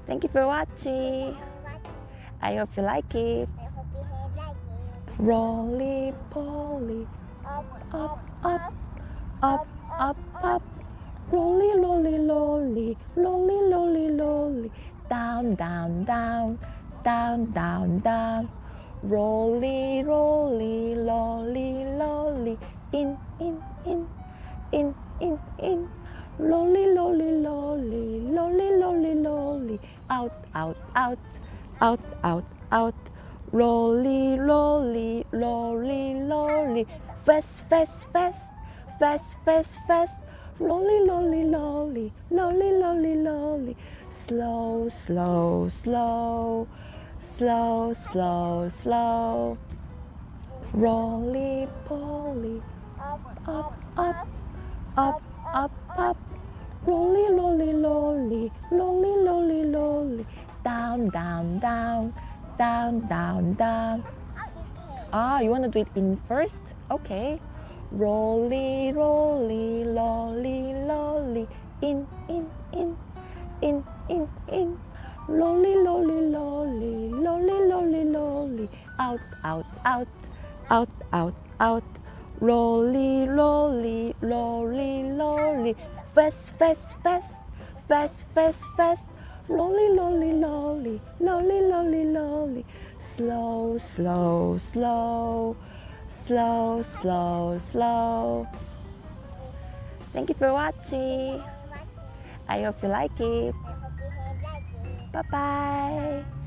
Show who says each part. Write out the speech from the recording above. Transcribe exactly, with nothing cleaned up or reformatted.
Speaker 1: Thank you for watching. I hope you like it.
Speaker 2: I hope you like it.
Speaker 1: Roly poly,
Speaker 2: Up,
Speaker 1: up,
Speaker 2: up,
Speaker 1: up, up, up, up. Roly, roly, roly, roly, roly, roly. Down, down, down, down, down, down. Roly, roly, roly, roly. In, in, in, in, in, in. Roly, roly, roly, roly, roly, roly. Out, out, out, out, out, out. Roly, roly, roly, roly. Fast, fast, fast, fast, fast, fast. Roly, roly, roly, roly, roly, roly. Slow, slow, slow, slow, slow, slow. Roly poly,
Speaker 2: up,
Speaker 1: up, up, up, up, up. Roly, roly, roly, roly, roly, roly. Down, down, down, down, down, down. Ah, you want to do it in first? Okay. Roly, roly, roly, roly. In, in, in, in, in, in. Roly, roly, roly, roly, roly, roly. Out, out, out, out, out, out. Roly, roly, roly, roly. Fast, fast, fast, fast, fast, fast. Roly, roly, roly, roly, roly, roly. Slow, slow, slow, slow, slow, slow. Thank you for watching. I hope you like it.
Speaker 2: I hope you like it.
Speaker 1: Bye bye.